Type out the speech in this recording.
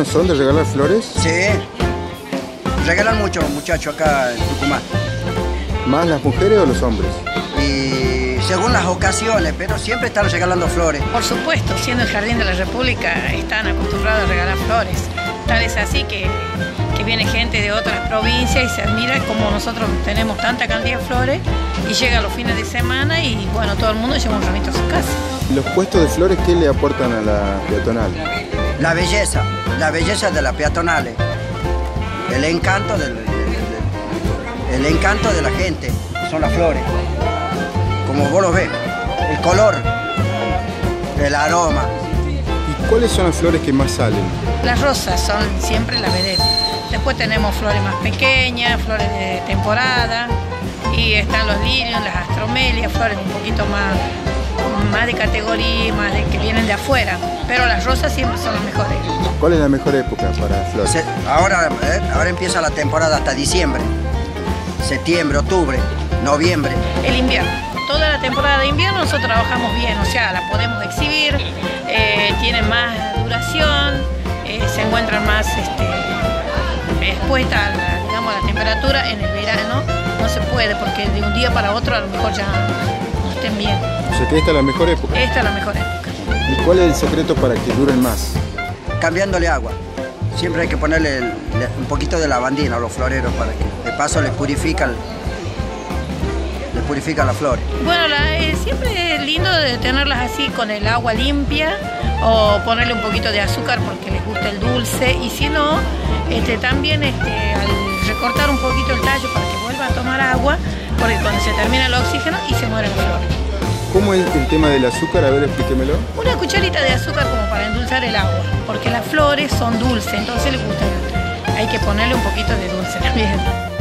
buenos son de regalar flores? Sí, regalan mucho muchachos acá en Tucumán. ¿Más las mujeres o los hombres? Y según las ocasiones, pero siempre están regalando flores. Por supuesto, siendo el Jardín de la República, están acostumbrados a regalar flores. Tal es así que viene gente de otras provincias y se admira como nosotros tenemos tanta cantidad de flores y llega los fines de semana y bueno, todo el mundo lleva un ramito a su casa. ¿Los puestos de flores qué le aportan a la peatonal? La belleza de las peatonales, el encanto el encanto de la gente, son las flores. Como vos lo ves, el color, el aroma. ¿Y cuáles son las flores que más salen? Las rosas son siempre la vedette. Después tenemos flores más pequeñas, flores de temporada, y están los lirios, las astromelias, flores un poquito más de categoría, más de que vienen de afuera. Pero las rosas siempre son las mejores. ¿Cuál es la mejor época para flores? Ahora empieza la temporada hasta diciembre, septiembre, octubre, noviembre. El invierno. Toda la temporada de invierno nosotros trabajamos bien, o sea, la podemos exhibir, tiene más duración, se encuentran más expuesta a la temperatura. En el verano no se puede porque de un día para otro a lo mejor ya no estén bien. O sea que esta es la mejor época. Esta es la mejor época. ¿Y cuál es el secreto para que duren más? Cambiándole agua. Siempre hay que ponerle un poquito de lavandina a los floreros para que de paso les purifican las flores. Bueno, siempre es lindo de tenerlas así con el agua limpia o ponerle un poquito de azúcar porque les gusta el dulce, y si no, también al recortar un poquito el tallo para que vuelva a tomar agua, porque cuando se termina el oxígeno y se muere la flor. ¿Cómo es el tema del azúcar? A ver, explíquemelo. Una cucharita de azúcar como para endulzar el agua, porque las flores son dulces, entonces les gusta. Hay que ponerle un poquito de dulce también.